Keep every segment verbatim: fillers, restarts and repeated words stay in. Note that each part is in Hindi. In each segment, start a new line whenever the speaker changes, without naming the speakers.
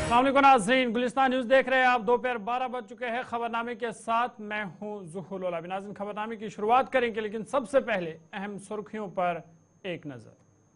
अस्सलाम वालेकुम नाज़रीन, गुलिस्तान न्यूज़ देख रहे हैं आप। दोपहर बारह बज चुके हैं। खबरनामे के साथ मैं हूं ज़ुहुल उल अबी। नाज़रीन, खबरनामे की शुरुआत करेंगे, लेकिन सबसे पहले अहम सुर्खियों पर एक नज़र।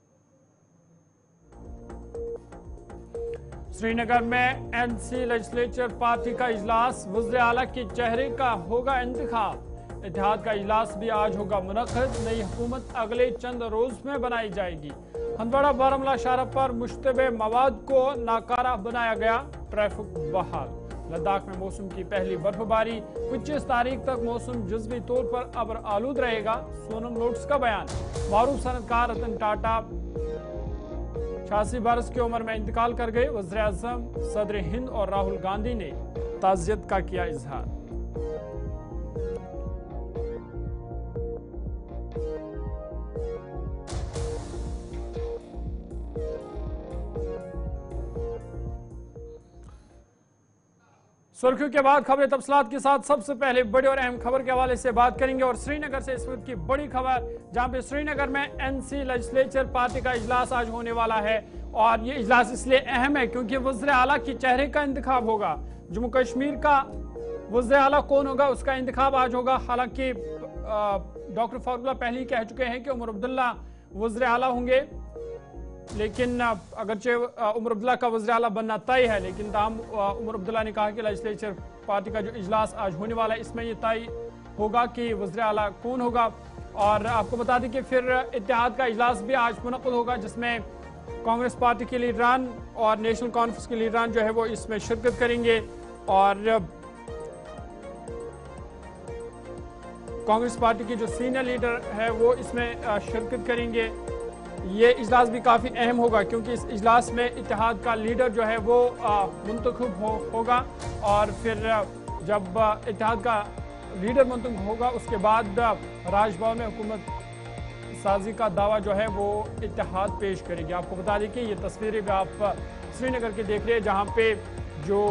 श्रीनगर में एनसी लेजिस्लेचर पार्टी का इजलास, वज़ीर आला के चेहरे का होगा इंतखाब। इत्तेहाद का इजलास भी आज होगा मुनक़्क़िद। नई हुकूमत अगले चंद रोज में बनाई जाएगी। हंदवाड़ा बारामूला शाहरा पर मुश्तबे मवाद को नाकारा बनाया गया। ट्रैफिक बहाल। लद्दाख में मौसम की पहली बर्फबारी। पच्चीस तारीख तक मौसम जुज़वी तौर पर अबर आलूद रहेगा। सोनम रोड्स का बयान। मारूफ सनतकार रतन टाटा छियासी बरस की उम्र में इंतकाल कर गए। वज़ीर आज़म, सदर हिंद और राहुल गांधी ने ताज़ियत का किया इजहार। सुर्खियों के बाद खबरें तफसीलात के साथ। सबसे पहले बड़ी और अहम खबर के हवाले से बात करेंगे और श्रीनगर से इस वक्त की बड़ी खबर, जहां पे श्रीनगर में एनसी लेजिस्लेचर पार्टी का इजलास आज होने वाला है। और ये इजलास इसलिए अहम है क्योंकि वज़ीर आला के चेहरे का इंतखाब होगा। जम्मू कश्मीर का वज़ीर आला कौन होगा, उसका इंतखाब आज होगा। हालांकि डॉक्टर फारूक पहले ही कह चुके हैं कि उमर अब्दुल्ला वज़ीर आला होंगे, लेकिन अगरचे उमर अब्दुल्ला का वज़ीर आला बनना तय है, लेकिन ताहम उमर अब्दुल्ला ने कहा कि लेजिस्लेचर पार्टी का जो इजलास आज होने वाला है इसमें यह तय होगा कि वज़ीर आला कौन होगा। और आपको बता दें कि फिर इत्तेहाद का इजलास भी आज मुनक़्क़िद होगा, जिसमें कांग्रेस पार्टी के लीडरान और नेशनल कॉन्फ्रेंस के लीडरान जो है वो इसमें शिरकत करेंगे। और कांग्रेस पार्टी के जो सीनियर लीडर है वो इसमें शिरकत करेंगे। ये इजलास भी काफ़ी अहम होगा क्योंकि इस इजलास में इत्तेहाद का लीडर जो है वो मुंतखब हो, होगा। और फिर जब इत्तेहाद का लीडर मुंतखब होगा उसके बाद राजभवन में हुकूमत साजी का दावा जो है वो इत्तेहाद पेश करेगी। आपको बता दें कि ये तस्वीरें भी आप श्रीनगर की देख रहे हैं, जहाँ पे जो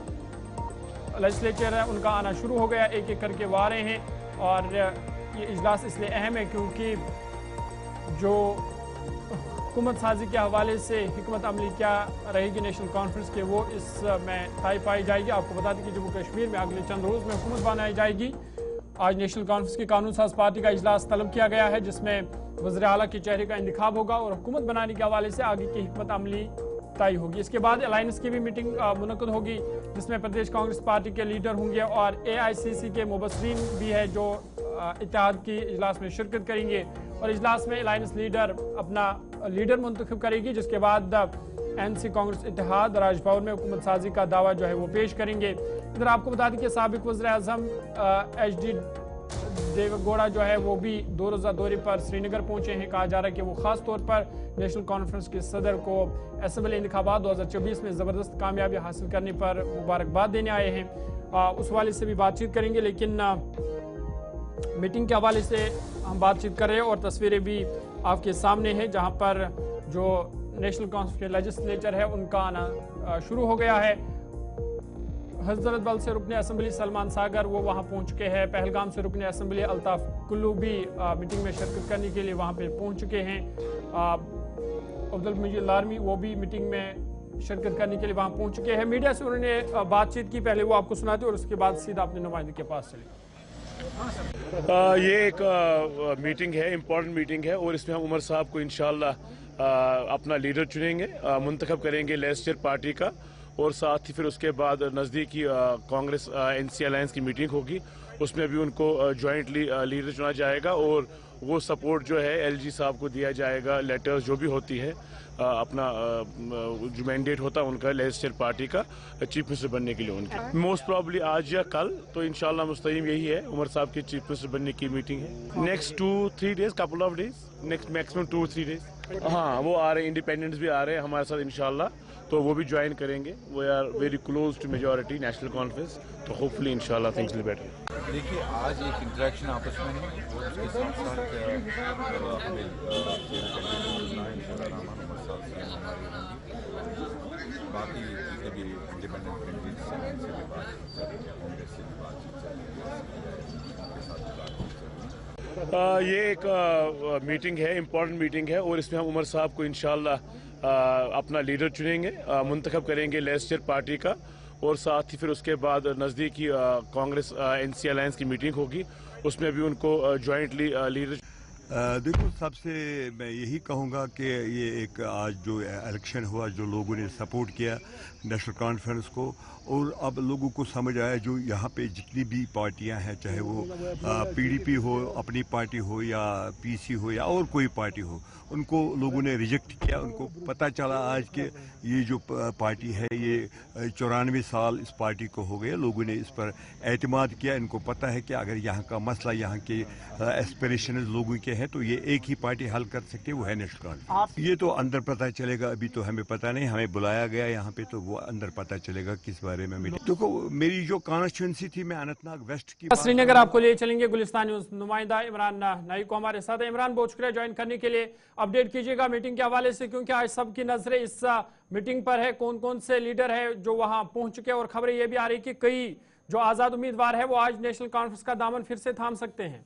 लेजिस्लेचर है उनका आना शुरू हो गया, एक एक करके वो आ रहे हैं। और ये इजलास इसलिए अहम है क्योंकि जो हुकूमत साजी के हवाले से हिकमत अमली क्या रहेगी नेशनल कॉन्फ्रेंस के, वो इसमें तय पाई जाएगी। आपको बता दें कि जम्मू कश्मीर में अगले चंद रोज़ में हुकूमत बनाई जाएगी। आज नेशनल कॉन्फ्रेंस की कानून साज पार्टी का इजलास तलब किया गया है, जिसमें वज़ीर आला के चेहरे का इंतखाब होगा और हुकूमत बनाने के हवाले से आगे की हिकमत अमली तय होगी। इसके बाद अलायंस की भी मीटिंग मुनक़्क़िद होगी, जिसमें प्रदेश कांग्रेस पार्टी के लीडर होंगे और ए आई सी सी के मुबस्सरीन भी है जो इत्तेहाद की इजलास में शिरकत करेंगे। और इजलास में अलायंस लीडर अपना लीडर मुंतखब करेगी, जिसके बाद एनसी कांग्रेस इत्तेहाद राजभवन में हुकूमत साजी का दावा जो है वो पेश करेंगे। इधर आपको बता दें कि साबिक वज़ीर आज़म एच डी देवेगौड़ा जो है वो भी दो रोज़ा दौरे पर श्रीनगर पहुंचे हैं। कहा जा रहा है कि वो खास तौर पर नेशनल कॉन्फ्रेंस के सदर को असेंबली इंतखाबात दो हज़ार चौबीस में ज़बरदस्त कामयाबी हासिल करने पर मुबारकबाद देने आए हैं। आ, उस वाले से भी बातचीत करेंगे, लेकिन आ, मीटिंग के हवाले से हम बातचीत कर रहे हैं और तस्वीरें भी आपके सामने हैं, जहां पर जो नेशनल कॉन्फ्रेंस के लेजिस्लेचर है उनका आना शुरू हो गया है। हजरत बल से रुकने असेंबली सलमान सागर वो वहां पहुंच चुके हैं। पहलगाम से रुकने असेंबली अल्ताफ कुल्लू भी आ, मीटिंग में शिरकत करने के लिए वहां पे पहुंच चुके हैं। अब्दुल मजीद लारमी वो भी मीटिंग में शिरकत करने के लिए वहां पहुंच चुके हैं। मीडिया से उन्होंने बातचीत की, पहले वो आपको सुनाते और उसके बाद सीधा अपने नुमाइंदे के पास चले।
आ, ये एक आ, मीटिंग है, इम्पोर्टेंट मीटिंग है और इसमें हम उमर साहब को इंशाल्लाह अपना लीडर चुनेंगे, मुंतखब करेंगे लेजिस्लेचर पार्टी का। और साथ ही फिर उसके बाद नज़दीकी कांग्रेस एनसी अलायंस की मीटिंग होगी, उसमें भी उनको जॉइंटली लीडर चुना जाएगा और वो सपोर्ट जो है एल जी साहब को दिया जाएगा। लेटर्स जो भी होती है आ, अपना आ, जो मैंडेट होता है उनका लेजिस्लेचर पार्टी का चीफ मिनिस्टर बनने के लिए उनके मोस्ट प्रॉब्ली आज या कल, तो इंशाल्लाह मुस्तकीम यही है उमर साहब के चीफ मिनिस्टर बनने की मीटिंग है। Next two three days couple of days next maximum two three days हाँ वो आ रहे हैं, इंडिपेंडेंट्स भी आ रहे हैं हमारे साथ इंशाल्लाह, तो वो भी ज्वाइन करेंगे। We are very close to majority national conference, तो होपफुली इंशाल्लाह थिंग्स विल बी बेटर।
देखिए आज एक इंटरेक्शन आपस में है और उसके साथ साथ बाकी जितने भी इंडिपेंडेंट कैंडिडेट्स हैं उनसे भी बात कांग्रेस से भी बातचीत चल रही है, उनके साथ बातचीत चल रही है।
आ, ये एक आ, मीटिंग है, इम्पोर्टेंट मीटिंग है और इसमें हम उमर साहब को इंशाल्लाह अपना लीडर चुनेंगे, मुंतखब करेंगे लेजिस्लेचर पार्टी का। और साथ ही फिर उसके बाद नज़दीकी कांग्रेस एन सी अलायंस की मीटिंग होगी, उसमें भी उनको जॉइंटली लीडर।
देखो, सबसे मैं यही कहूँगा कि ये एक आज जो इलेक्शन हुआ, जो लोगों ने सपोर्ट किया नेशनल कॉन्फ्रेंस को, और अब लोगों को समझ आया जो यहाँ पे जितनी भी पार्टियाँ हैं, चाहे वो पीडीपी हो, अपनी पार्टी हो, या पीसी हो, या और कोई पार्टी हो, उनको लोगों ने रिजेक्ट किया। उनको पता चला आज के ये जो पार्टी है, ये चौरानवे साल इस पार्टी को हो गए, लोगों ने इस पर एतमाद किया। इनको पता है कि अगर यहाँ का मसला, यहाँ के एस्पिरेशन लोगों के हैं, तो ये एक ही पार्टी हल कर सकती है, वो है नेशनल कॉन्फ्रेंस। ये तो अंदर पता चलेगा, अभी तो हमें पता नहीं, हमें बुलाया गया यहाँ पे, तो वो अंदर पता चलेगा किस बारे में मीटिंग। देखो, मेरी जो कॉन्स्टिट्यूंसी थी, मैं अनंतनाग वेस्ट की
श्रीनगर आपको ले चलेंगे। गुलिस्तान न्यूज नुमाइंदा इमरान नाइक को हमारे साथ है। इमरान, बहुत शुक्रिया ज्वाइन करने के लिए। अपडेट कीजिएगा मीटिंग के हवाले से, क्योंकि आज सबकी नजरें इस मीटिंग पर है, कौन कौन से लीडर है जो वहां पहुंच चुके हैं, और खबरें यह भी आ रही कि कई जो आजाद उम्मीदवार है वो आज नेशनल कॉन्फ्रेंस का दामन फिर से थाम सकते हैं।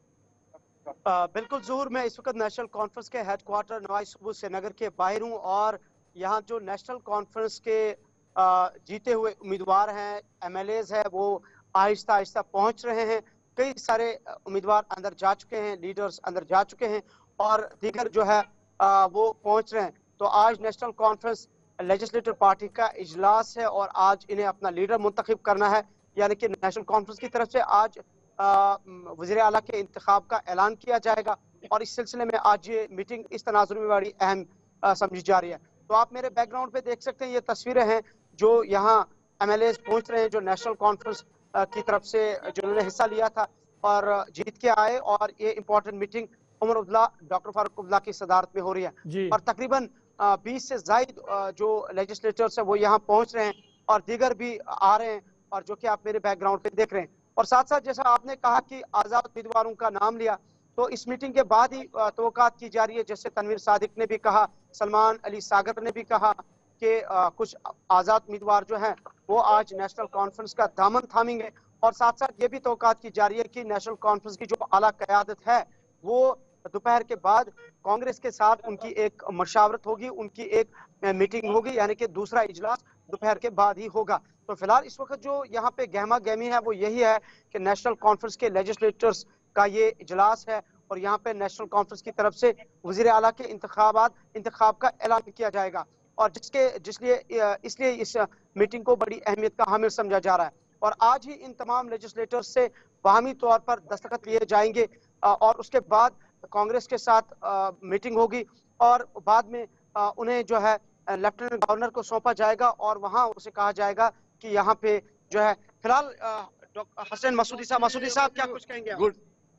आ, बिल्कुल ज़हूर, मैं इस वक्त नेशनल कॉन्फ्रेंस के हेडक्वार्टर नवाई सुबह श्रीनगर के बाहर हूँ, और यहाँ जो नेशनल कॉन्फ्रेंस के आ, जीते हुए उम्मीदवार हैं, एमएलएज है, वो आहिस्ता आहिस्ता पहुँच रहे हैं। कई सारे उम्मीदवार अंदर जा चुके हैं, लीडर्स अंदर जा चुके हैं, और दीगर जो है आ, वो पहुँच रहे हैं। तो आज नेशनल कॉन्फ्रेंस लेजिस्लेटिव पार्टी का इजलास है, और आज इन्हें अपना लीडर मुंतखब करना है। यानी कि नेशनल कॉन्फ्रेंस की तरफ से आज वज़ीर आला के इंतखाब का ऐलान किया जाएगा, और इस सिलसिले में आज ये मीटिंग इस तनाजुर में बड़ी अहम समझी जा रही है। तो आप मेरे बैकग्राउंड पे देख सकते हैं, ये तस्वीरें हैं जो यहाँ एमएलए पहुंच रहे हैं, जो नेशनल कॉन्फ्रेंस की तरफ से जिन्होंने हिस्सा लिया था और जीत के आए, और ये important meeting Omar Abdullah, doctor Farooq Abdullah की सदारत में हो रही है। और तकरीबन बीस से जायद जो लेजिस्लेटर्स है वो यहाँ पहुंच रहे हैं, और दीगर भी आ रहे हैं, और जो कि आप मेरे बैकग्राउंड पे देख रहे हैं। और साथ साथ जैसा आपने कहा कि आजाद उम्मीदवारों का नाम लिया, तो इस मीटिंग के बाद ही तवक्कात की जा रही है, जैसे तनवीर सादिक ने भी कहा, सलमान अली सागर ने भी कहा कि कुछ आजाद उम्मीदवार जो हैं वो आज नेशनल कॉन्फ्रेंस का दामन थामेंगे। और साथ साथ ये भी तवक्कात की जा रही है कि नेशनल कॉन्फ्रेंस की जो आला क़यादत है वो दोपहर के बाद कांग्रेस के साथ उनकी एक मशावरत होगी, उनकी एक मीटिंग होगी, यानी कि दूसरा इजलास दोपहर के बाद ही होगा। तो फिलहाल इस वक्त जो यहाँ पे गहमा गहमी है वो यही है कि नेशनल कॉन्फ्रेंस के लेजिस्लेटर्स का ये इजलास है, और यहाँ पे नेशनल कॉन्फ्रेंस की तरफ से वज़ीर आला के इंतखाबात इंतखाब का ऐलान किया जाएगा, और जिसके जिसलिए इसलिए इस मीटिंग को बड़ी अहमियत का हामिल समझा जा रहा है। और आज ही इन तमाम लेजिस्लेटर्स से बाहमी तौर पर दस्तखत लिए जाएंगे, और उसके बाद कांग्रेस के साथ मीटिंग होगी, और बाद में उन्हें जो है लेफ्टिनेंट गवर्नर को सौंपा जाएगा, और वहां उसे कहा जाएगा कि यहाँ पे जो है फिलहाल हसन मसूदी साहब मसूदी साहब क्या कुछ कहेंगे?
गुड।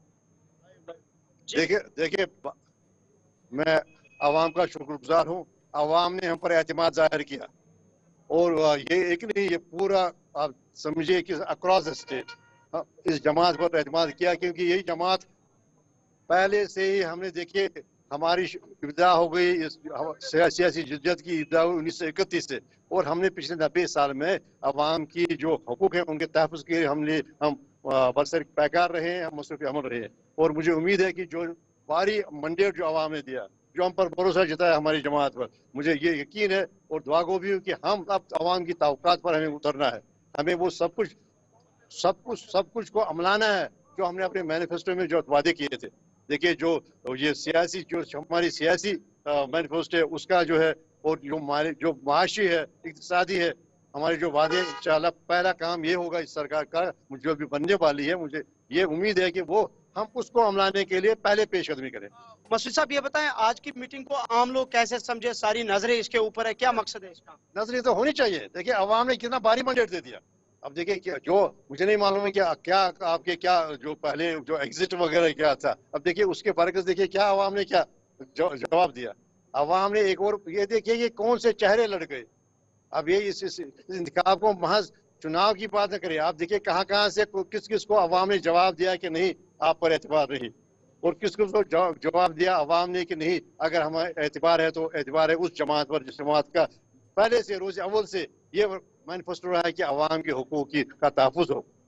देखिए देखिए मैं आवाम का शुक्रगुजार हूँ। आवाम ने हम पर एतमाद जाहिर किया, और ये एक नहीं, ये पूरा आप समझिए कि अक्रॉस द स्टेट इस जमात पर एतमाद किया, क्योंकि यही जमात पहले से ही हमने देखिए हमारी इब्तिदा हो गई इस सियासी जिद्दत की इब्तिदा हुई उन्नीस सौ इकतीस से, और हमने पिछले नब्बे साल में अवाम की जो हकूक हैं उनके तहफ़्फ़ुज़ के लिए हमने हम बरसर पैकार रहे हैं, हम मसरूफ़ अमल रहे हैं। और मुझे उम्मीद है कि जो भारी मंडेट जो अवाम ने दिया, जो हम पर भरोसा जताया हमारी जमात पर, मुझे ये यकीन है और दुआ गो भी कि हम अब अवाम की तवक्कात पर हमें उतरना है। हमें वो सब कुछ सब कुछ सब कुछ को अमलाना है जो हमने अपने मैनिफेस्टो में जो वादे किए थे। देखिए जो ये सियासी जो हमारी सियासी मैनिफेस्टो है उसका जो है, और जो हमारे जो माशी है, इक़्तिसादी है, हमारे जो वादे, इंशाअल्लाह पहला काम ये होगा इस सरकार का जो भी बनने वाली है, मुझे ये उम्मीद है कि वो हम उसको अमलाने के लिए पहले पेशकदमी करें।
मसूद साहब ये बताएं, आज की मीटिंग को आम लोग कैसे समझे? सारी नजरें इसके ऊपर है, क्या मकसद है इसका?
नजरें तो होनी चाहिए। देखिए अवाम ने कितना भारी मंडेट दे दिया। अब देखिए क्या जो मुझे नहीं मालूम है क्या क्या आपके क्या जो पहले जो एग्जिट वगैरह क्या था, अब देखिए उसके बरकस देखिए क्या अवाम ने क्या जवाब दिया। अवाम ने एक और ये देखिए ये कौन से चेहरे लड़ गए। अब ये इस, इस, इस इंतखाब को महज चुनाव की बात न करें, आप देखिए कहाँ कहाँ से किस किस को अवाम ने जवाब दिया कि नहीं आप पर एतबार नहीं, और किस किस को जवाब दिया अवाम ने कि नहीं अगर हमारा एतबार है तो एतबार है उस जमात पर जिस जमात का पहले से रोज अव्वल से ये मैनिफेस्टो रहा है कि अवाम के हुकूक की का तहफ़्फ़ुज़ हो।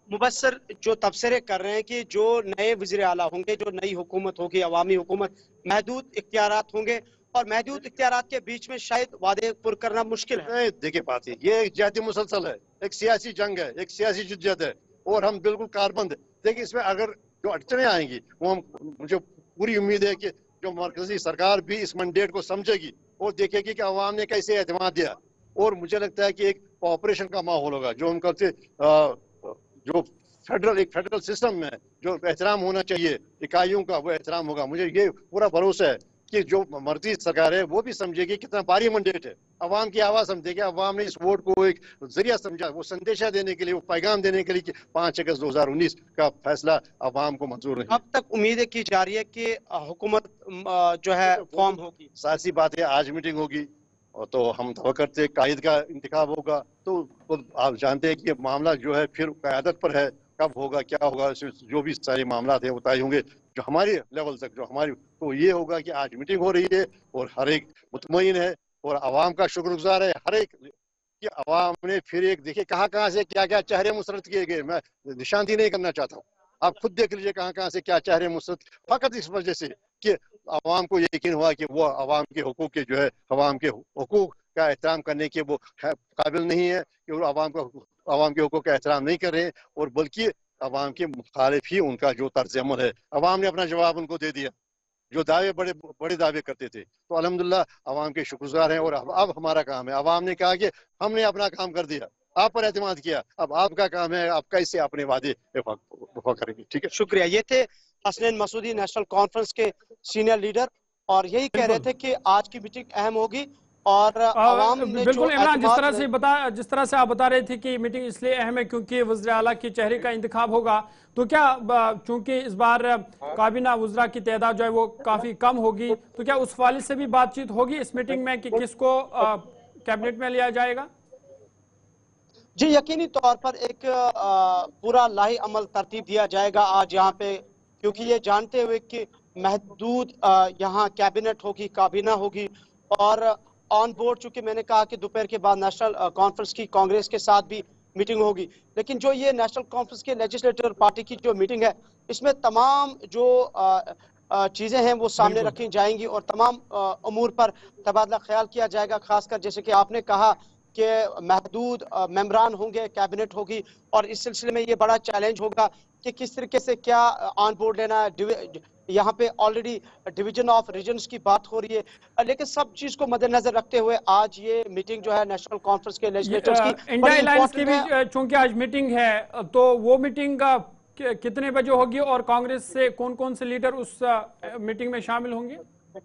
मुबस्सर जो तबसरे कर रहे हैं कि जो नए वज़ीर आला होंगे, जो नई हुकूमत होगी, अवामी हुकूमत, महदूद इख्तियारात होंगे और महदूद इख्तियारात के बीच में शायद वादे पुर करना मुश्किल है।
नहीं, देखिए बात है, ये एक जाती मुसलसल है, एक सियासी जंग है, एक सियासी जिद्दत है और हम बिल्कुल कारबंद। देखिए इसमें अगर जो अड़चने आएंगी वो हम, मुझे पूरी उम्मीद है कि जो मरकजी सरकार भी इस मैंडेट को समझेगी और देखेगी कि अवाम ने कैसे एतमाद दिया, और मुझे लगता है कि एक कोऑपरेशन का माहौल होगा। जो हम कहते जो फेडरल एक फेडरल सिस्टम में जो एहतराम होना चाहिए इकाइयों का, वो एहतराम होगा। मुझे ये पूरा भरोसा है कि जो मर्जी सरकार है वो भी समझेगी कितना भारी मैंडेट है, अवाम की आवाज समझेगी। अवाम ने इस वोट को एक जरिया समझा, वो संदेशा देने के लिए, वो पैगाम देने के लिए कि पाँच अगस्त दो हजार उन्नीस का फैसला अवाम को मंजूर नहीं।
अब तक उम्मीदें की जा रही है कि हुकूमत जो है फॉर्म होगी।
सासी बात है, आज मीटिंग होगी और तो हम तो करते कायद का इंतखाब होगा, तो, तो आप जानते हैं कि मामला जो है फिर क़यादत पर है, कब होगा क्या होगा, जो भी सारे मामला थे वो तय होंगे। जो हमारे लेवल तक जो हमारी, तो ये होगा कि आज मीटिंग हो रही है और हर एक मुतमईन है और अवाम का शुक्रगुजार है हर एक कि अवाम ने फिर एक, देखिए कहाँ कहाँ से क्या क्या चेहरे मुसरत किए गए। मैं निशानदी नहीं करना चाहता हूँ, आप खुद देख लीजिए कहाँ कहाँ से क्या चेहरे मुसरत, फकत इस वजह से कि अवाम को यकीन हुआ कि वो अवाम के हुकूक के जो है, अवाम के हुकूक का एहतराम करने के वो काबिल नहीं है, कि वो अवाम का अवाम के हुकूक का एहतराम नहीं कर रहे हैं, और बल्कि अवाम के मुखालिफ ही उनका जो तर्ज अमल है, अवाम ने अपना जवाब उनको दे दिया। जो दावे बड़े बड़े दावे करते थे, तो अल्हम्दुलिल्लाह अवाम के शुक्रगुजार हैं। और अब, अब हमारा काम है, अवाम ने कहा कि हमने अपना काम कर दिया, आप पर एतमाद किया, अब आपका काम है आप कैसे अपने वादे वफा करेंगे। ठीक है,
शुक्रिया। ये थे हसनैन मसूदी, नेशनल कॉन्फ्रेंस के सीनियर लीडर, और यही कह रहे थे कि आज की मीटिंग अहम होगी और अवाम ने
बिल्कुल इमरान, जिस तरह से बता जिस तरह से आप बता रहे थे कि मीटिंग इसलिए अहम है क्योंकि वज़ीर आला के चेहरे का इंतखाब होगा, तो क्या चूंकि इस बार काबीना वज़रा की तादाद जो है वो काफी कम होगी, तो क्या उस वाले से भी बातचीत होगी इस मीटिंग में कि किसको कैबिनेट में लिया जाएगा?
जी, यकीनी तौर पर एक आ, पूरा लाही अमल तरतीब दिया जाएगा आज यहाँ पे, क्योंकि ये जानते हुए कि महदूद यहाँ कैबिनेट होगी, काबीना होगी, और ऑन बोर्ड, चूंकि मैंने कहा कि दोपहर के बाद नेशनल कॉन्फ्रेंस की कांग्रेस के साथ भी मीटिंग होगी, लेकिन जो ये नेशनल कॉन्फ्रेंस के लेजिस्लेटिव पार्टी की जो मीटिंग है, इसमें तमाम जो चीजें हैं वो सामने रखी जाएंगी और तमाम अमूर पर तबादला ख्याल किया जाएगा। खासकर जैसे कि आपने कहा कि महदूद मेंबरान होंगे, कैबिनेट होगी, और इस सिलसिले में ये बड़ा चैलेंज होगा कि किस तरीके से क्या ऑन बोर्ड लेना है। यहाँ पे ऑलरेडी डिवीजन ऑफ रीजन्स की बात हो रही है, लेकिन सब चीज को मद्देनजर रखते हुए आज ये मीटिंग जो है नेशनल कॉन्फ्रेंस के लेजिस्लेटर्स की,
इंडिया अलायंस की भी चूंकि आज मीटिंग है, तो वो मीटिंग कितने बजे होगी और कांग्रेस से कौन कौन से लीडर उस मीटिंग में शामिल होंगे?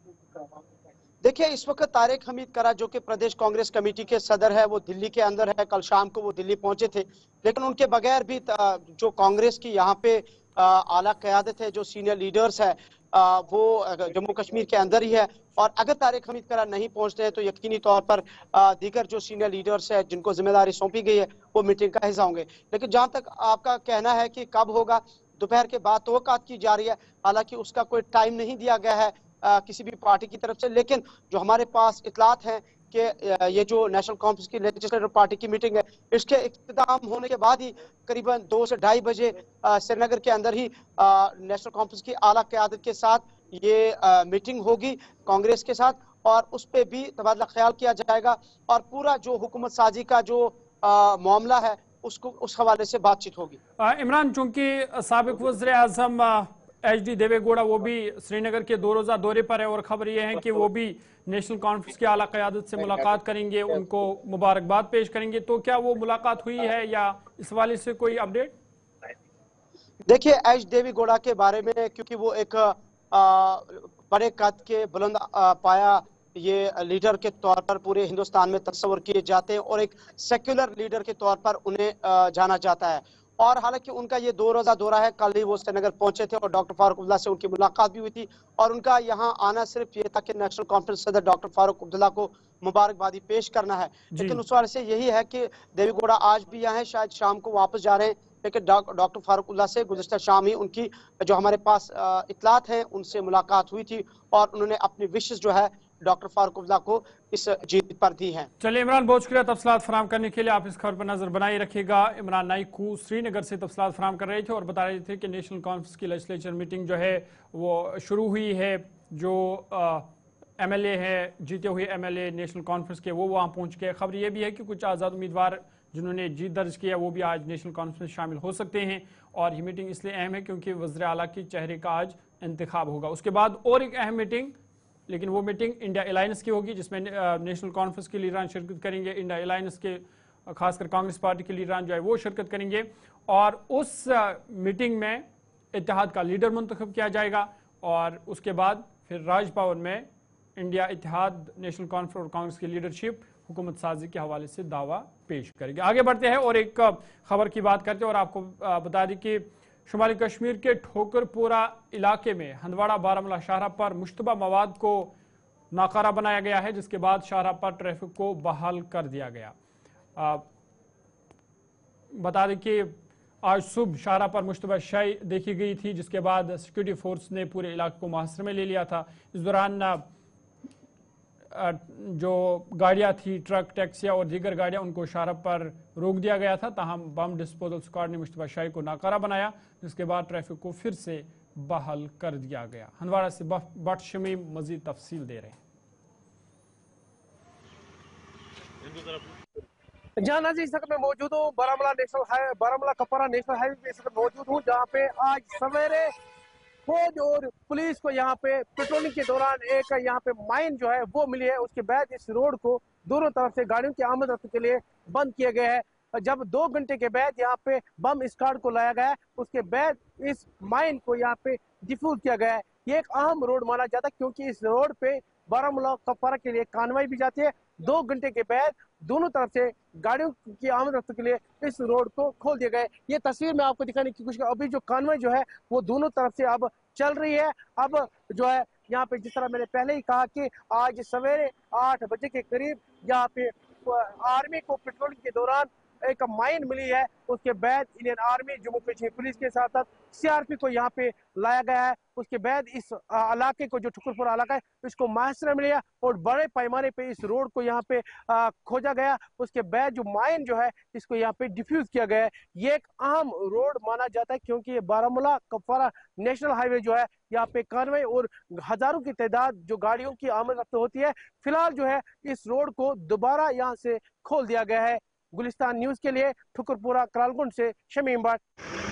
देखिए, इस वक्त तारिक हमीद करा जो कि प्रदेश कांग्रेस कमेटी के सदर है, वो दिल्ली के अंदर है। कल शाम को वो दिल्ली पहुंचे थे, लेकिन उनके बगैर भी जो कांग्रेस की यहाँ पे आला क़यादत है, जो सीनियर लीडर्स है, वो जम्मू कश्मीर के अंदर ही है। और अगर तारिक हमीद करा नहीं पहुंचते हैं तो यकीनी तौर पर दीगर जो सीनियर लीडर्स है जिनको जिम्मेदारी सौंपी गई है वो मीटिंग का हिस्सा होंगे। लेकिन जहां तक आपका कहना है कि कब होगा, दोपहर के बाद तवक्कात की जा रही है, हालांकि उसका कोई टाइम नहीं दिया गया है आ, किसी भी पार्टी की तरफ से, लेकिन जो हमारे पास इतलात हैं कि ये जो नेशनल कॉन्फ्रेंस की लेजिस्लेटिव पार्टी की मीटिंग है, इसके इख्तिताम होने के बाद ही करीबन दो से ढाई बजे श्रीनगर के अंदर ही आ, नेशनल कॉन्फ्रेंस की आला क़यादत के साथ ये आ, मीटिंग होगी कांग्रेस के साथ, और उस पर भी तबादला ख्याल किया जाएगा और पूरा जो हुकूमत साजी का जो मामला है उसको उस हवाले से बातचीत होगी।
इमरान, चूंकि साबिक वज़ीर आज़म एच डी देवेगौड़ा वो भी श्रीनगर के दो रोज़ा दौरे पर है और खबर ये है कि वो भी नेशनल कॉन्फ्रेंस की आला क़यादत से मुलाकात करेंगे, उनको मुबारकबाद पेश करेंगे, तो क्या वो मुलाकात हुई है या इस वाले से कोई अपडेट?
देखिए, एच देवेगौड़ा के बारे में, क्योंकि वो एक आ, बड़े कद के बुलंद आ, पाया ये लीडर के तौर पर पूरे हिंदुस्तान में तस्वर किए जाते हैं और एक सेक्युलर लीडर के तौर पर उन्हें आ, जाना जाता है। और हालांकि उनका ये दो रोजा दौरा है, कल ही वो श्रीनगर पहुंचे थे और डॉक्टर फारूक अब्दुल्ला से उनकी मुलाकात भी हुई थी, और उनका यहाँ आना सिर्फ ये था कि नेशनल कॉन्फ्रेंस सदर डॉक्टर फारूक अब्दुल्ला को मुबारकबादी पेश करना है। लेकिन उस वाले से यही है कि देवेगौड़ा आज भी यहाँ है, शायद शाम को वापस जा रहे हैं, लेकिन डॉक्टर फारूक अब्दुल्ला से गुज़िश्ता शाम ही उनकी जो हमारे पास इतलात हैं उनसे मुलाकात हुई थी और उन्होंने अपनी विशेष जो है डॉक्टर फारूक अब्दुल्ला को इस जीत पर दी है।
चलिए इमरान, बहुत शुक्रिया तफसीलात फराम करने के लिए। आप इस खबर पर नजर बनाए रखिएगा। इमरान नाइकू श्रीनगर से तफसीलात फराम कर रहे थे और बता रहे थे कि नेशनल कॉन्फ्रेंस की लेजिस्लेचर मीटिंग जो है वो शुरू हुई है। जो एम एल ए है, जीते हुए M L A national conference के, वो वहाँ पहुँच गए। खबर यह भी है कि कुछ आज़ाद उम्मीदवार जिन्होंने जीत दर्ज किया वो भी आज नेशनल कॉन्फ्रेंस में शामिल हो सकते हैं। और ये मीटिंग इसलिए अहम है क्योंकि वज़ीर आला के चेहरे का आज इंतखाब होगा। उसके बाद और एक अहम मीटिंग, लेकिन वो मीटिंग इंडिया अलायंस की होगी जिसमें नेशनल कॉन्फ्रेंस के लीडरान शिरकत करेंगे। इंडिया अलायंस के खासकर कांग्रेस पार्टी के लीडरान जो है वो शिरकत करेंगे और उस मीटिंग में इत्तेहाद का लीडर मुंतखब किया जाएगा और उसके बाद फिर राजभवन में इंडिया इत्तेहाद, नेशनल कॉन्फ्रेंस और कांग्रेस की लीडरशिप हुकूमत साजी के हवाले से दावा पेश करेगी। आगे बढ़ते हैं और एक खबर की बात करते हैं और आपको बता दें कि शुमाली कश्मीर के ठोकरपुरा इलाके में हंदवाड़ा बारामूला शाहराह पर मुश्तबा मवाद को नाकारा बनाया गया है, जिसके बाद शाहराह पर ट्रैफिक को बहाल कर दिया गया। आ, बता दें कि आज सुबह शाहराह पर मुश्तबा शाही देखी गई थी, जिसके बाद सिक्योरिटी फोर्स ने पूरे इलाके को मुहासरे में ले लिया था। इस दौरान जो गाड़ियां थी, ट्रक, टैक्सियां और दीगर गाड़ियां, उनको शाहराह पर रोक दिया गया था। ताहम बम डिस्पोजल स्क्वाड ने मुश्तबा शाही को नाकारा बनाया, जिसके बाद ट्रैफिक को फिर से बहाल कर दिया गया। हंदवाड़ा से बट शमीम मजीद तफसील दे रहे हैं।
जहाँ नाज़रीन इस वक्त मैं मौजूद हूँ Baramulla national highway, Baramulla Kupwara national highway पे इस वक्त मौजूद हूँ, जहाँ पे आज सवेरे फौज और पुलिस को यहाँ पे पेट्रोलिंग के दौरान एक यहाँ पे माइन जो है वो मिली है। उसके बाद इस रोड को दोनों तरफ से गाड़ियों की आमद रफ्त के लिए बंद किया गया है। जब दो घंटे के बाद यहाँ पे बम स्क्वाड को लाया गया है, उसके बाद इस माइन को यहाँ पे डिफ्यूज किया गया है। ये एक अहम रोड माना जाता है क्योंकि इस रोड पे बारामूला कपवारा के लिए कानवाई भी जाती है। दो घंटे के बाद दोनों तरफ से गाड़ियों की आमद रफ्त के लिए इस रोड को खोल दिया गया है। ये तस्वीर में आपको दिखाने की कोशिश, अभी जो कानवाई जो है वो दोनों तरफ से अब चल रही है। अब जो है यहाँ पे, जिस तरह मैंने पहले ही कहा कि आज सवेरे आठ बजे के करीब यहाँ पे आर्मी को पेट्रोलिंग के दौरान एक माइन मिली है। उसके बाद Indian army, Jammu Kashmir police के साथ साथ सीआरपी को यहाँ पे लाया गया है। उसके बाद इस इलाके को, जो ठुकरपुरा इलाका है, इसको मुआसरा मिला और बड़े पैमाने पे इस रोड को यहाँ पे आ, खोजा गया। उसके बाद जो माइन जो है इसको यहाँ पे डिफ्यूज किया गया है। ये एक अहम रोड माना जाता है क्योंकि ये बारामूला कपवारा नेशनल हाईवे जो है, यहाँ पे कानवे और हजारों की तादाद जो गाड़ियों की आमद रफ्त होती है। फिलहाल जो है इस रोड को दोबारा यहाँ से खोल दिया गया है। गुलिस्तान न्यूज के लिए ठुकरपुरा करालगुंड से शमीम भट्ट।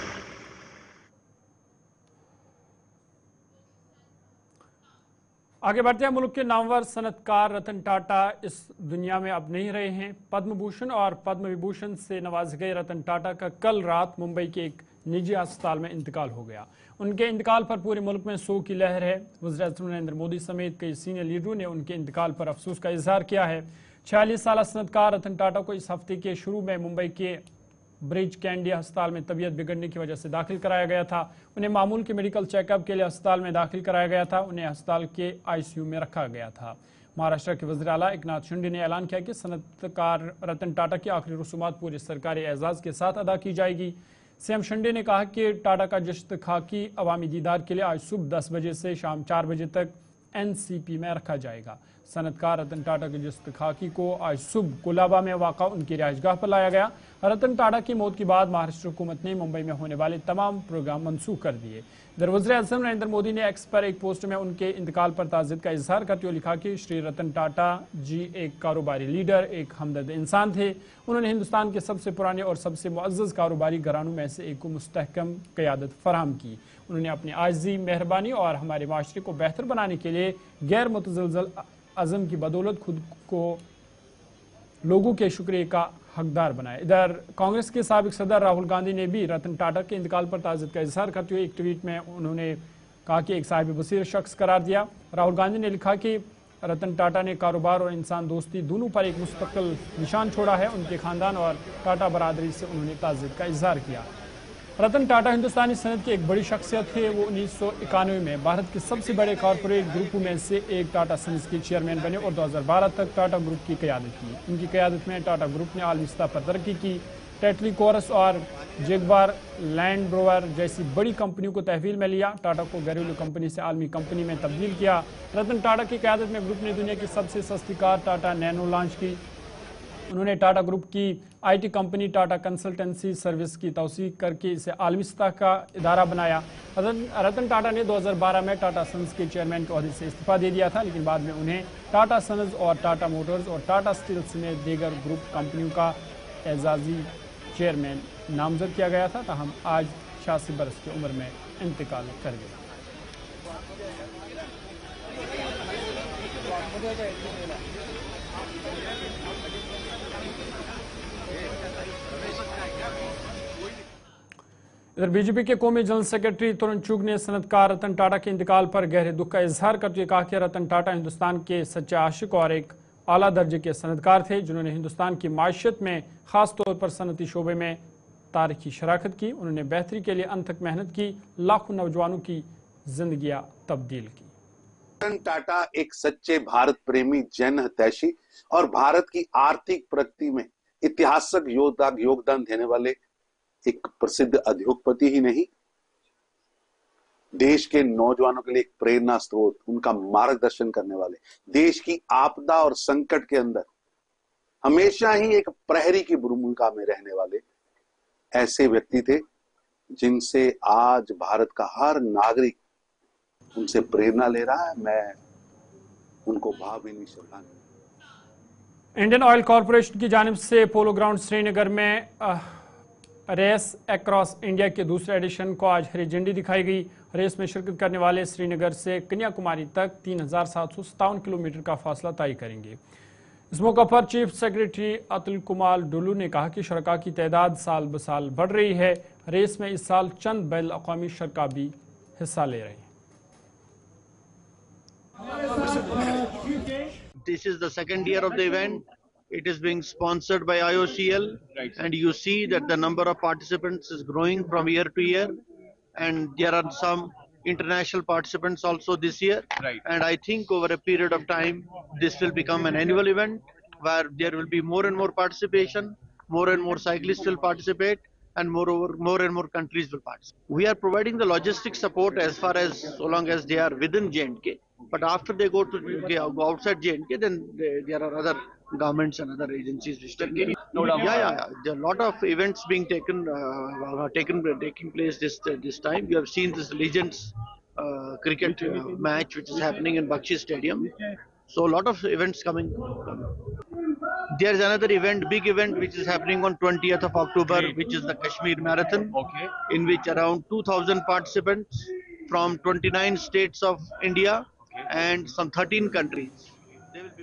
आगे बढ़ते हैं। मुल्क के नामवर सनतकार रतन टाटा इस दुनिया में अब नहीं रहे हैं। पद्म भूषण और पद्म विभूषण से नवाजे गए रतन टाटा का कल रात मुंबई के एक निजी अस्पताल में इंतकाल हो गया। उनके इंतकाल पर पूरे मुल्क में शोक की लहर है। वज़ीर-ए-आज़म नरेंद्र मोदी समेत कई सीनियर लीडरों ने उनके इंतकाल पर अफसोस का इजहार किया है। छियालीस साल सनतकार रतन टाटा को इस हफ्ते के शुरू में मुंबई के ब्रिज कैंडी अस्पताल में तबीयत बिगड़ने की वजह से दाखिल कराया गया था। उन्हें मामूल के मेडिकल चेकअप के लिए अस्पताल में दाखिल कराया गया था। उन्हें अस्पताल के आईसीयू में रखा गया था। महाराष्ट्र के वज़ीर आला एकनाथ शिंदे ने ऐलान किया कि सनतकार रतन टाटा की आखिरी रसूमात पूरे सरकारी एजाज के साथ अदा की जाएगी। सीएम शिंदे ने कहा कि टाटा का जश्न खाकी अवामी दीदार के लिए आज सुबह दस बजे से शाम चार बजे तक एनसीपी में रखा जाएगा। सनतकार रतन टाटा के जश्न खाकी को आज सुबह कोलाबा में वाक़ा उनकी रिहाइशगाह पर लाया गया। रतन टाटा की मौत के बाद महाराष्ट्र हुकूमत ने मुंबई में होने वाले तमाम प्रोग्राम मनसूख कर दिए। इधर वज़ीर-ए-आज़म नरेंद्र मोदी ने एक्स पर एक पोस्ट में उनके इंतकाल पर ताज़ियत का इजहार करते हुए लिखा कि श्री रतन टाटा जी एक कारोबारी लीडर, एक हमदर्द इंसान थे। उन्होंने हिंदुस्तान के सबसे पुराने और सबसे मुअज़्ज़ज़ कारोबारी घरानों में से एक को मुस्तहकम क़यादत फराहम की। उन्होंने अपनी आजिज़ी, मेहरबानी और हमारे माशरे को बेहतर बनाने के लिए गैर मुतज़लज़ल अज़म की बदौलत खुद को लोगों के शुक्रिया का हकदार बनाया। इधर कांग्रेस के साबिक सदर राहुल गांधी ने भी रतन टाटा के इंतकाल पर ताज़ियत का इजहार करते हुए एक ट्वीट में उन्होंने कहा कि एक साहिब बसीर शख्स करार दिया। राहुल गांधी ने लिखा कि रतन टाटा ने कारोबार और इंसान दोस्ती दोनों पर एक मुस्तकिल निशान छोड़ा है। उनके खानदान और टाटा बरादरी से उन्होंने ताज़ियत का इजहार किया। रतन टाटा हिंदुस्तानी सनत की एक बड़ी शख्सियत थे। वो उन्नीस सौ इक्यानवे में भारत के सबसे बड़े कॉरपोरेट ग्रुपों में से एक टाटा सन्स के चेयरमैन बने और दो हज़ार बारह तक टाटा ग्रुप की क़यादत की। उनकी क़यादत में टाटा ग्रुप ने आलमी सतह पर तरक्की की। टेटली कोरस और जेगवार लैंड रोवर जैसी बड़ी कंपनियों को तहवील में लिया। टाटा को घरेलू कंपनी से आलमी कंपनी में तब्दील किया। रतन टाटा की क़यादत में ग्रुप ने दुनिया की सबसे सस्ती कार टाटा नैनो लॉन्च की। उन्होंने टाटा ग्रुप की IT company Tata consultancy service की तौसीक़ करके इसे आलमी सतह का इदारा बनाया। रतन रतन टाटा ने दो हज़ार बारह में टाटा सन्स के चेयरमैन के ओहदे से इस्तीफा दे दिया था, लेकिन बाद में उन्हें टाटा सन्स और टाटा मोटर्स और टाटा स्टील समेत दीगर ग्रुप कंपनियों का एजाजी चेयरमैन नामजद किया गया था। ताहम आज छियासी बरस की उम्र में इंतकाल कर गए। इधर बीजेपी के कौमी जनरल सेक्रेटरी तरुण चुग ने सनतकार रतन टाटा के इंतकाल पर गहरे दुख का इजहार करते हुए कहा कि रतन टाटा हिंदुस्तान के सच्चे आशिक और एक आला दर्जे के सनतकार थे, जिन्होंने हिंदुस्तान की माशियत में खास तौर पर सनती शोबे में तारीखी शराकत की। उन्होंने बेहतरी के लिए अनथक मेहनत की, लाखों नौजवानों की जिंदगियां तब्दील की।
रतन टाटा एक सच्चे भारत प्रेमी, जन हितैषी और भारत की आर्थिक प्रगति में ऐतिहासिक योगदान देने वाले एक प्रसिद्ध उद्योगपति ही नहीं, देश के नौजवानों के लिए एक प्रेरणा स्रोत, उनका मार्गदर्शन करने वाले, देश की आपदा और संकट के अंदर हमेशा ही एक प्रहरी की भूमिका में रहने वाले ऐसे व्यक्ति थे, जिनसे आज भारत का हर नागरिक उनसे प्रेरणा ले रहा है। मैं उनको भावभीनी श्रद्धांजलि।
इंडियन ऑयल कॉरपोरेशन की जानिब से पोलो ग्राउंड श्रीनगर में आ, रेस अक्रॉस इंडिया के दूसरे एडिशन को आज हरी झंडी दिखाई गई। रेस में शिरकत करने वाले श्रीनगर से कन्याकुमारी तक तीन हजार सात सौ सत्तावन किलोमीटर का फासला तय करेंगे। इस मौके पर चीफ सेक्रेटरी अतुल कुमार डुल्लू ने कहा कि शरका की तादाद साल ब साल बढ़ रही है। रेस में इस साल चंद बैन अक़वामी शरका भी हिस्सा ले रहे हैं।
This is the second year of the event. It is being sponsored by I O C L, right, and you see that the number of participants is growing from year to year, and there are some international participants also this year, right. And I think over a period of time this will become an annual event where there will be more and more participation, more and more cyclists will participate, and moreover more and more countries will participate. We are providing the logistic support as far as so long as they are within J and K, but after they go to go outside J and K, then they, there are other governments and other agencies which take care. No doubt. Yeah, yeah, yeah. There are a lot of events being taken, uh, taken, taking place this uh, this time. You have seen this Legends uh, cricket uh, match which is happening in Bakshi Stadium. So a lot of events coming. There is another event, big event, which is happening on twentieth of October, which is the Kashmir Marathon, okay, in which around two thousand participants from twenty-nine states of India, okay, and some thirteen countries. They will be.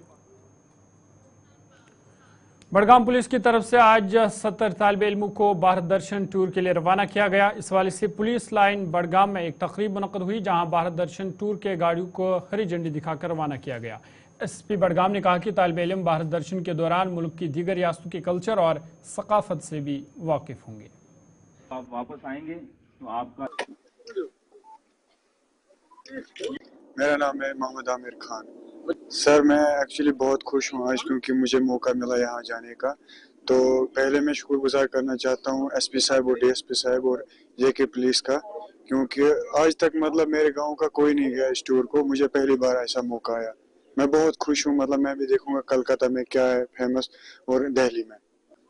Budgam police की तरफ से आज सत्तर तालिब इल्मों को भारत दर्शन टूर के लिए रवाना किया गया। इस हवाले से पुलिस लाइन बड़गाम में एक तकरीब मुनक्कद हुई, जहां भारत दर्शन टूर के गाड़ियों को हरी झंडी दिखाकर रवाना किया गया। एसपी बड़गाम ने कहा कि तालिब इल्म भारत दर्शन के दौरान मुल्क की दीगर रियासतों के कल्चर और सकाफत से भी वाकिफ होंगे।
आप वापस आएंगे तो आपका।
मेरा नाम है मोहम्मद आमिर खान। सर मैं एक्चुअली बहुत खुश हूँ आज, क्योंकि मुझे मौका मिला यहाँ जाने का। तो पहले मैं शुक्रगुजार करना चाहता हूँ एसपी साहब और डीएसपी साहब और जेके पुलिस का, क्योंकि आज तक मतलब मेरे गांव का कोई नहीं गया इस टूर को, मुझे पहली बार ऐसा मौका आया। मैं बहुत खुश हूँ, मतलब मैं भी देखूंगा कलकत्ता में क्या है फेमस और दिल्ली में,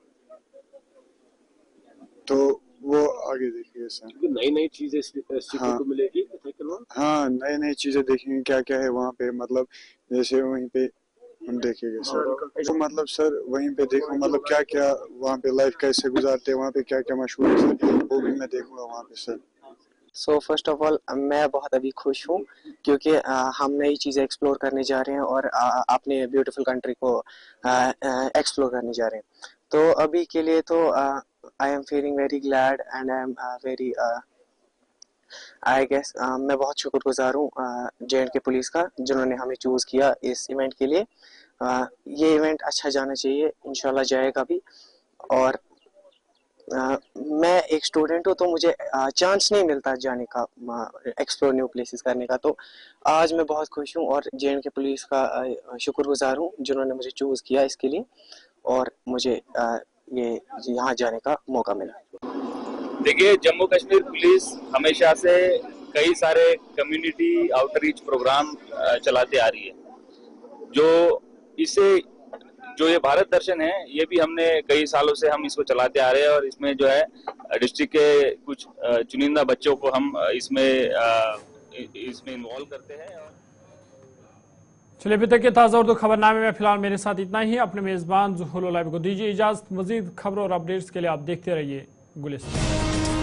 तो वो आगे देखिए सर। नई नई चीजें सीखने हाँ, को मिलेगी। हाँ नई नई चीजें देखेंगे क्या क्या है वहाँ पे, मतलब जैसे वहीं पे हम देखेंगे सर। तो मतलब सर वहीं पे देखो मतलब क्या क्या वहाँ पे लाइफ कैसे गुजारते हैं, वहाँ पे क्या क्या मशहूर है सर, वो भी मैं देखूंगा वहाँ पे sir.
So first of all मैं बहुत अभी खुश हूँ, क्योंकि आ, हम नई चीज़ें एक्सप्लोर करने जा रहे हैं और आ, अपने ब्यूटीफुल कंट्री को एक्सप्लोर करने जा रहे हैं। तो अभी के लिए तो I am feeling very glad and I am very I guess मैं बहुत शुक्रगुजार हूँ जे एंड के पुलिस का, जिन्होंने हमें चूज़ किया इस इवेंट के लिए। आ, ये इवेंट अच्छा जाना चाहिए, इंशाल्लाह जाएगा भी। और आ, मैं एक स्टूडेंट हूँ, तो मुझे चांस नहीं मिलता जाने का, एक्सप्लोर न्यू प्लेसेस करने का। तो आज मैं बहुत खुश हूँ और जे एंड के पुलिस का शुक्रगुजार हूँ, जिन्होंने मुझे चूज़ किया इसके लिए और मुझे आ, ये यहाँ जाने का मौका मिला।
देखिए, जम्मू कश्मीर पुलिस हमेशा से कई सारे कम्युनिटी आउटरीच प्रोग्राम चलाते आ रही है। जो इसे जो ये भारत दर्शन है, ये भी हमने कई सालों से हम इसको चलाते आ रहे हैं और इसमें जो है डिस्ट्रिक्ट के कुछ चुनिंदा बच्चों को हम इसमें इसमें इन्वॉल्व करते हैं।
चलिए, अभी तक के ताज़ा उर्दू खबरनामे में फिलहाल मेरे साथ इतना ही। अपने मेज़बान ज़ुहूर लाइव को दीजिए इजाज़त। मज़ीद खबरों और अपडेट्स के लिए आप देखते रहिए गुलिस्तान।